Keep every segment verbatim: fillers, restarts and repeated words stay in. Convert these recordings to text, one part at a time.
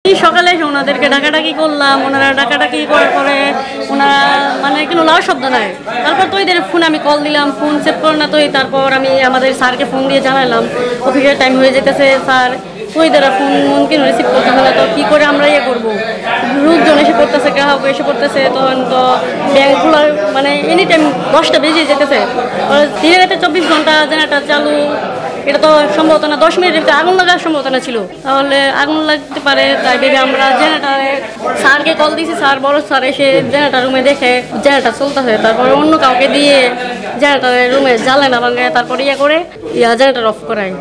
সকালে এসে ওনাদেরকে ডাকাডাকি করলাম, ওনারা ডাকাডাকি করার পরে ওনারা মানে কোনো লাভ শব্দ নাই। তারপর তো ওইদের ফোন আমি কল দিলাম, ফোন সেভ করে না তোই। তারপর আমি আমাদের স্যারকে ফোন দিয়ে জানালাম অফিসের টাইম হয়ে যেতেছে স্যার, ওই দ্বারা ফোন মন কেন রিসিভ করতেছে না, তো কী করে আমরা ইয়ে করবো, লোকজন এসে পড়তেছে, গ্রাহক এসে পড়তেছে, তখন তো ব্যাঙ্কগুলোর মানে এনি টাইম দশটা বেজে যেতেছে। দিনে রাতে চব্বিশ ঘন্টা জেনারেটর চালু, এটা তো সম্ভবত না দশ মিনিটের ভিতরে আগুন লাগার সম্ভাবনা ছিল, তাহলে আগুন লাগতে পারে। তাই ভেবে আমরা জেনারেটারে স্যারকে কল দিয়েছি, স্যার বড় স্যার এসে জেনারেটার রুমে দেখে জেনারেটার চলতেছে, তারপরে অন্য কাউকে দিয়ে জেনারেটারের রুমে জ্বালে না ভাঙে, তারপরে ইয়ে করে ইয়া জেনারেটার অফ করায়।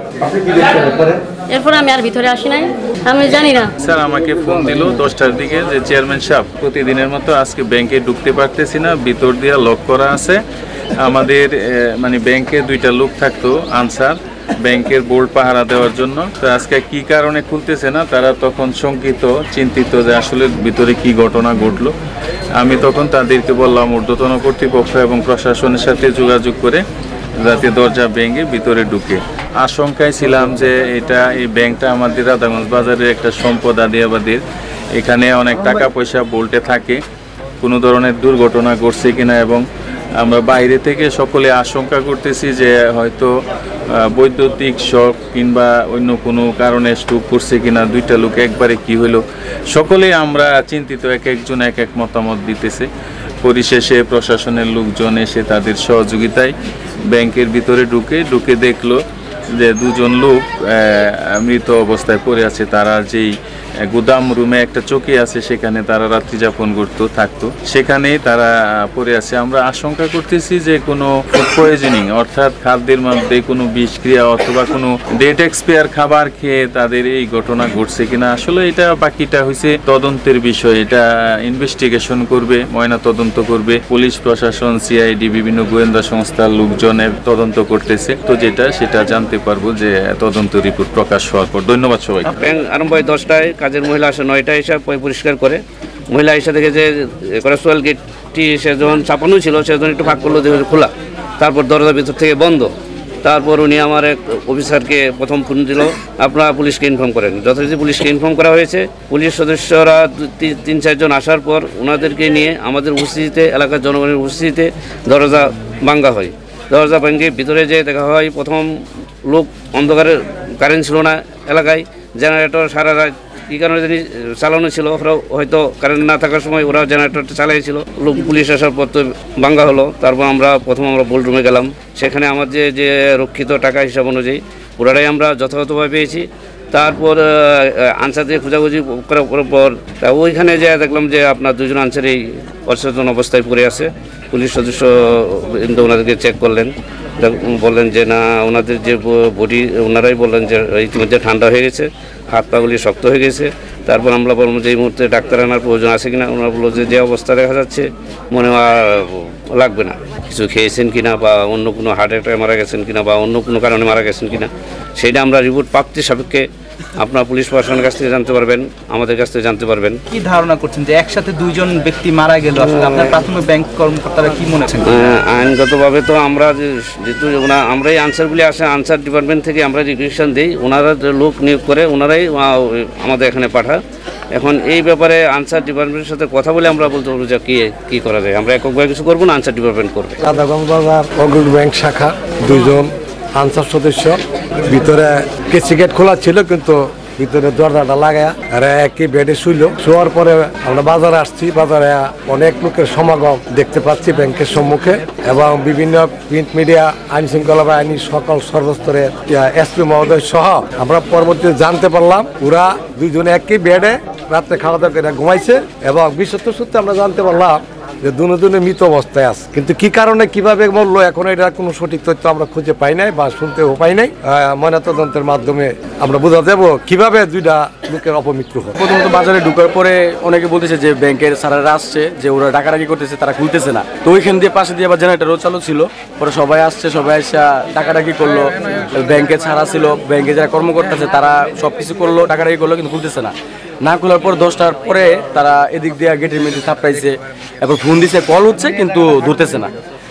এরপরে আমি আর ভিতরে আসি নাই, আমি জানি না। স্যার আমাকে ফোন দিল দশটার দিকে যে চেয়ারম্যান সাহেব প্রতিদিনের মতো আজকে ব্যাংকে ঢুকতে পারতেছি না, ভিতর দিয়ে লক করা আছে। আমাদের মানে ব্যাংকে দুইটা লোক থাকতো আনসার, ব্যাংকের বোর্ড পাহারা দেওয়ার জন্য। তো আজকে কি কারণে খুলতেছে না, তারা তখন শঙ্কিত চিন্তিত যে আসলে ভিতরে কি ঘটনা ঘটলো। আমি তখন তাদেরকে বললাম ঊর্ধ্বতন কর্তৃপক্ষ এবং প্রশাসনের সাথে যোগাযোগ করে যাতে দরজা ভেঙে ভিতরে ঢুকে। আশঙ্কায় ছিলাম যে এটা এই ব্যাংকটা আমাদের রাধাগঞ্জ বাজারের একটা সম্পদ আদিয়াবাদের, এখানে অনেক টাকা পয়সা বোল্টে থাকে, কোনো ধরনের দুর্ঘটনা ঘটছে কিনা। এবং আমরা বাইরে থেকে সকলে আশঙ্কা করতেছি যে হয়তো বৈদ্যুতিক শক কিংবা অন্য কোনো কারণে স্ট্রোক করছে কিনা, দুইটা লোক একবারে কি হলো, সকলেই আমরা চিন্তিত, এক একজন এক এক মতামত দিতেছে। পরিশেষে প্রশাসনের লোকজন এসে তাদের সহযোগিতায় ব্যাংকের ভিতরে ঢুকে ঢুকে দেখলো যে দুজন লোক মৃত অবস্থায় পড়ে আছে। তারা যেই গুদাম রুমে একটা চৌকি আছে সেখানে তারা রাত্রি যাপন করতো থাকতো, সেখানেই তারা পড়ে আছে। আমরা আশঙ্কা করতেছি যে কোনো ফুড পয়জনিং অর্থাৎ খাদ্যের মধ্যে কোনো বিষক্রিয়া অথবা কোনো ডেট এক্সপায়ার খাবার খেয়ে তাদের এই ঘটনা ঘটছে কিনা। আসলে এটা বাকিটা হয়েছে তদন্তের বিষয়, এটা ইনভেস্টিগেশন করবে, ময়না তদন্ত করবে পুলিশ প্রশাসন, সিআইডি, বিভিন্ন গোয়েন্দা সংস্থার লোকজনের তদন্ত করতেছে। তো যেটা সেটা জানতে পারবো যে তদন্ত রিপোর্ট প্রকাশ হওয়ার পর। ধন্যবাদ সবাই। ব্যাংক আরম্ভ হয় দশটায়, কাজের মহিলা আসে নয়টায়, এসে পরিষ্কার করে। মহিলা এসে দেখে যে করাসওয়াল গেটটি সে যখন চাপানো ছিল সেজন্য একটু ফাঁক করলো, দেখে খোলা, তারপর দরজা ভিতর থেকে বন্ধ। তারপর উনি আমার এক অফিসারকে প্রথম ফোন দিল, আপনারা পুলিশকে ইনফর্ম করেন। যথারীতি পুলিশকে ইনফর্ম করা হয়েছে। পুলিশ সদস্যরা তিন চারজন আসার পর ওনাদেরকে নিয়ে আমাদের উপস্থিতিতে, এলাকার জনগণের উপস্থিতিতে দরজা ভাঙ্গা হয়। দরজা ভেঙে ভিতরে যেয়ে দেখা হয় প্রথম লোক অন্ধকারে, কারেন্ট ছিল না এলাকায়, জেনারেটর সারা রাত কী কারণে জানি চালানো ছিল, হয়তো কারেন্ট না থাকার সময় ওরা জেনারেটরটা চালিয়েছিল। লোক পুলিশ আসার পর তো ভাঙ্গা হলো। তারপর আমরা প্রথম আমরা বোল্ড রুমে গেলাম, সেখানে আমার যে যে রক্ষিত টাকা হিসাব অনুযায়ী পুরাটাই আমরা যথাযথভাবে পেয়েছি। তারপর আনসার দিয়ে খোঁজাখুঁজি করার পর তা ওইখানে যে দেখলাম যে আপনার দুজন আনসারই অচেতন অবস্থায় পড়ে আছে। পুলিশ সদস্য ওনাদেরকে চেক করলেন, বললেন যে না, ওনাদের যে বডি ওনারাই বললেন যে ইতিমধ্যে ঠান্ডা হয়ে গেছে, হাত পাগুলি শক্ত হয়ে গেছে। তারপর আমরা বললাম যে এই মুহূর্তে ডাক্তার আনার প্রয়োজন আছে কিনা। ওনারা বললো যে যে অবস্থা দেখা যাচ্ছে মনে লাগবে না, কিছু খেয়েছেন কিনা বা অন্য কোনো হার্ট অ্যাটাকে মারা গেছেন কিনা বা অন্য কোনো কারণে মারা গেছেন কিনা, সেইটা আমরা রিপোর্ট প্রাপ্তি সাপেক্ষে আপনার পুলিশ প্রশাসনের কাছ থেকে জানতে পারবেন, আমাদের কাছ থেকে জানতে পারবেন। কি ধারণা করছেন যে একসাথে দুইজন ব্যক্তি মারা গেল, আসলে আপনার প্রাথমিক ব্যাংক কর্মকর্তারা কি মনে করছেন? আইনগতভাবে তো আমরা যেহেতু আমরা এই আনসারগুলি আসে আনসার ডিপার্টমেন্ট থেকে আমরা রিকুয়েশন দিই, ওনারা লোক নিয়োগ করে ওনারাই আমাদের এখানে পাঠায়। এখন এই ব্যাপারে আনসার ডিপার্টমেন্টের সাথে কথা বলে আমরা বলতে পারবো যে কি কি করা যায়। আমরা এককভাবে কিছু করবো না, আনসার ডিপার্টমেন্ট করবে। রাধাগঞ্জ বাজার অগ্রণী ব্যাংক শাখা দুইজন আনসার সদস্য, ভিতরে কেসি গেট খোলা ছিল কিন্তু ভিতরে দরজাটা লাগায় আর একই বেডে শুইল। শোয়ার পরে আমরা বাজারে আসছি, বাজারে অনেক লোকের সমাগম দেখতে পাচ্ছি ব্যাংকের সম্মুখে, এবং বিভিন্ন প্রিন্ট মিডিয়া, আইন শৃঙ্খলা বাহিনী, সকল সর্বস্তরের এসপি মহোদয় সহ আমরা পরবর্তীতে জানতে পারলাম ওরা দুইজনে একই বেডে রাত্রে খাওয়া দাওয়া করে ঘুমাইছে, এবং বিশ্বস্ত সূত্রে আমরা জানতে পারলাম যে দুনো দুনে মৃত অবস্থায় আছে। কিন্তু কি কারণে কিভাবে মরলো এখন এটা কোনো সঠিক তথ্য আমরা খুঁজে পাই নাই বা শুনতেও পাই নাই। ময়নাতদন্তের মাধ্যমে আমরা বোঝা যাবো কিভাবে দুইটা লোকের অপমৃত্যু হয়। প্রথমত বাজারে ঢুকার পরে অনেকে বলতেছে যে ব্যাংকের স্যারেরা আসছে, যে ওরা ডাকাডাকি করতেছে, তারা খুলতেছে না। তো ওইখান দিয়ে পাশে দিয়ে আবার জেনারেটরও চালু ছিল। পরে সবাই আসছে, সবাই এসে ডাকাডাকি করলো। ব্যাংকে ছাড়া ছিল, ব্যাংকে যারা কর্মকর্তা আছে তারা সব কিছু করলো, ডাকাডাকি করলো, কিন্তু খুলতেছে না। না খোলার পর দশটার পরে তারা এদিক দিয়ে গেটের মধ্যে থাপড়াইছে, এরপর ফোন দিছে, কল হচ্ছে কিন্তু ধরতেছে না।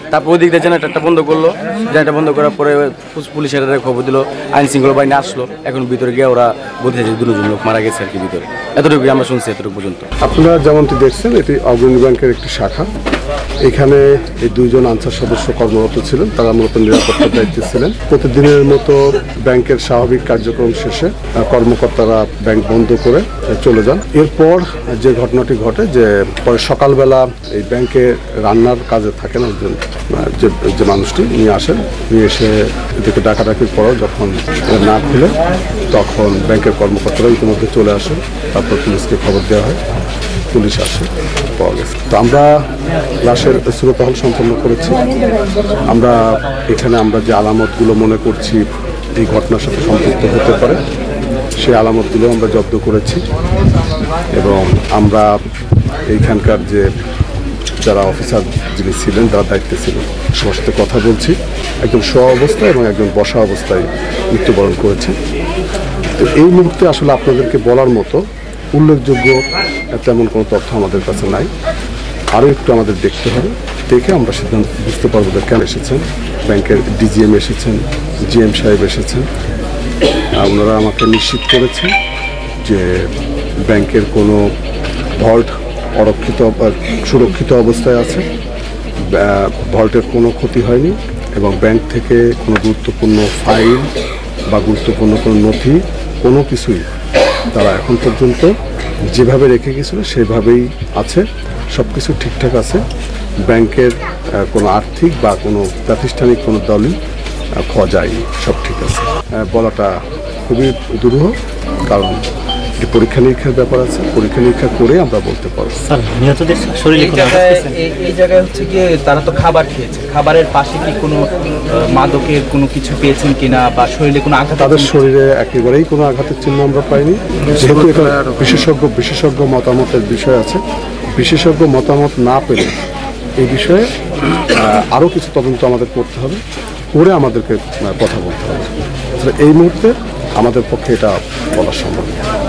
তারপর ওই দিক দিয়ে জেনারেটারটা বন্ধ করলো, জেনারেটার বন্ধ করার পরে পুলিশের খবর দিল, আইন শৃঙ্খলা বাহিনী আসলো। এখন ভিতরে গিয়ে ওরা বলতে যে দুজন লোক মারা গেছে আর কি ভিতরে, এতটুকু আমরা শুনছি এতটুকু পর্যন্ত। আপনারা যেমনটি দেখছেন এটি অগ্রণী ব্যাংকের একটি শাখা। এখানে এই দুইজন আনসার সদস্য কর্মরত ছিলেন, তারা মূলত নিরাপত্তার দায়িত্বে ছিলেন। প্রতিদিনের মতো ব্যাংকের স্বাভাবিক কার্যক্রম শেষে কর্মকর্তারা ব্যাংক বন্ধ করে চলে যান। এরপর যে ঘটনাটি ঘটে যে পরে সকালবেলা এই ব্যাংকে রান্নার কাজে থাকেন একজন যে যে মানুষটি নিয়ে আসেন, নিয়ে এসে এদিকে ডাকাডাকির পরও যখন না খুলে তখন ব্যাংকের কর্মকর্তারা ইতিমধ্যে চলে আসেন। তারপর পুলিশকে খবর দেওয়া হয়, পুলিশ আসে, পাওয়া গেছে। তো আমরা লাশের সুরতহল সম্পন্ন করেছি। আমরা এখানে আমরা যে আলামতগুলো মনে করছি এই ঘটনার সাথে সম্পৃক্ত হতে পারে সেই আলামতগুলো আমরা জব্দ করেছি এবং আমরা এইখানকার যে যারা অফিসার যিনি ছিলেন, যারা দায়িত্বে ছিলেন, সবার সাথে কথা বলছি। একজন শোয়া অবস্থায় এবং একজন বসা অবস্থায় মৃত্যুবরণ করেছে। তো এই মুহূর্তে আসলে আপনাদেরকে বলার মতো উল্লেখযোগ্য তেমন কোনো তথ্য আমাদের কাছে নাই। আরও একটু আমাদের দেখতে হবে, দেখে আমরা সিদ্ধান্ত বুঝতে পারবো যে কেন এসেছেন। ব্যাংকের ডিজিএম এসেছেন, জিএম সাহেব এসেছেন, ওনারা আমাকে নিশ্চিত করেছেন যে ব্যাংকের কোনো ভল্ট অরক্ষিত সুরক্ষিত অবস্থায় আছে, ভল্টের কোনো ক্ষতি হয়নি এবং ব্যাংক থেকে কোনো গুরুত্বপূর্ণ ফাইল বা গুরুত্বপূর্ণ কোনো নথি কোনো কিছুই তারা এখন পর্যন্ত যেভাবে রেখে গেছিল সেভাবেই আছে, সব কিছু ঠিকঠাক আছে। ব্যাংকের কোনো আর্থিক বা কোনো প্রাতিষ্ঠানিক কোনো দলই খোয়া যায়নি, সব ঠিক আছে। বলাটা খুবই দুরূহ, কারণ এটি পরীক্ষা নিরীক্ষার ব্যাপার আছে, পরীক্ষা নিরীক্ষা করে আমরা বলতে পারবো। স্যার, নিহতদের শরীরে কোনো আঘাত পেয়েছেন? এই জায়গায় হচ্ছে গিয়ে তারা তো খাবার খেয়েছে, খাবারের পাশে কি কোনো মাদকের কোনো কিছু পেয়েছেন কিনা বা শরীরে কোনো আঘাত? তাদের শরীরে একেবারেই কোনো আঘাতের চিহ্ন আমরা পাইনি। যেহেতু এটা বিশেষজ্ঞ বিশেষজ্ঞ মতামতের বিষয় আছে, বিশেষজ্ঞ মতামত না পেলে এই বিষয়ে আরও কিছু তদন্ত আমাদের করতে হবে, করে আমাদেরকে কথা বলতে হবে। এই মুহূর্তে আমাদের পক্ষে এটা বলা সম্ভব।